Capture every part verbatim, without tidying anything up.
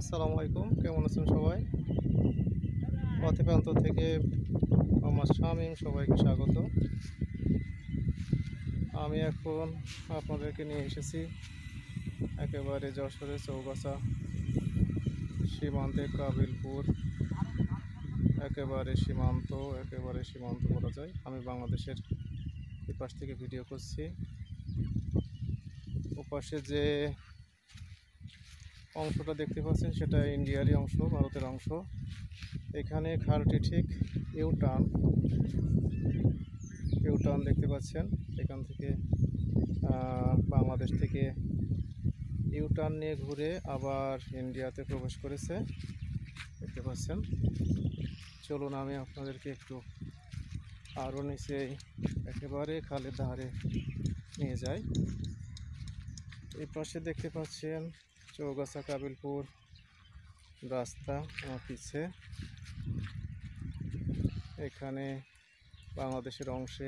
আসসালামু আলাইকুম, কেমন আছেন সবাই? পথে প্রান্ত থেকে আমার শামীম সবাইকে স্বাগত। আমি এখন আপনাদেরকে নিয়ে এসেছি একেবারে যশোরের চৌগাছা সীমান্তে কাবিলপুর, একেবারে সীমান্ত একেবারে সীমান্ত বলা যায়। আমি বাংলাদেশের এই পাশ থেকে ভিডিও করছি। ওপাশে যে অংশটা দেখতে পাচ্ছেন সেটা ইন্ডিয়ারই অংশ, ভারতের অংশ। এখানে খালটি ঠিক ইউটার্ন ইউটার্ন দেখতে পাচ্ছেন। এখান থেকে বাংলাদেশ থেকে ইউটার্ন নিয়ে ঘুরে আবার ইন্ডিয়াতে প্রবেশ করেছে, দেখতে পাচ্ছেন। চলুন আমি আপনাদেরকে একটু আরও নিচে একেবারে খালের ধারে নিয়ে যাই। এই পাশে দেখতে পাচ্ছেন চৌগাছা কাবিলপুর রাস্তা আমার পিছে। এখানে বাংলাদেশের অংশে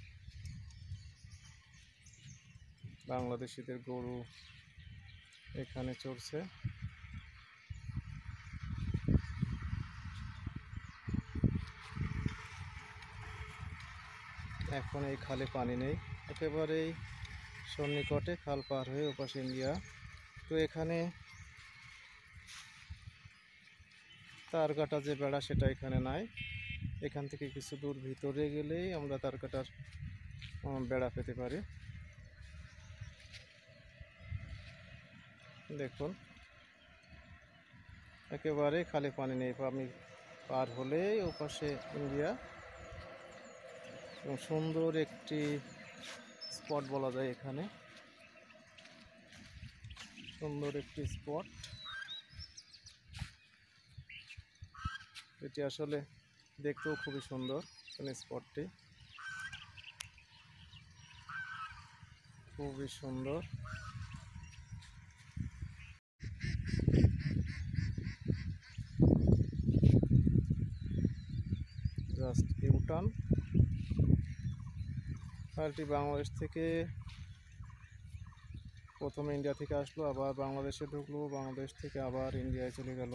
বাংলাদেশিদের গরু এখানে চড়ছে। এখন এই খালে পানি নেই, একেবারেই সন্নিকটে খাল পার হয়ে ওপাশে ইন্ডিয়া। তো এখানে তার কাটা যে বেড়া সেটা এখানে নাই। এখান থেকে কিছু দূর ভিতরে গেলেই আমরা তার কাটার বেড়া পেতে পারি। দেখুন একেবারে খালি পানি নেই, আমি পার হলেই ওপাশে ইন্ডিয়া। এবং সুন্দর একটি স্পট বলা যায়, এখানে সুন্দর একটি স্পট। এটি আসলে দেখতেও খুবই সুন্দর, এখানে স্পটটি খুবই সুন্দর। Just U turn. খালটি বাংলাদেশ থেকে প্রথমে ইন্ডিয়া থেকে আসলো, আবার বাংলাদেশে ঢুকলো, বাংলাদেশ থেকে আবার ইন্ডিয়ায় চলে গেল।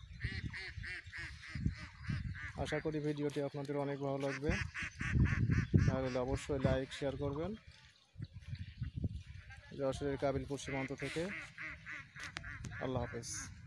আশা করি ভিডিওটি আপনাদের অনেক ভালো লাগবে, তাহলে অবশ্যই লাইক শেয়ার করবেন। যশোরের কাবিলপুর সীমান্ত থেকে। আল্লাহ হাফেজ।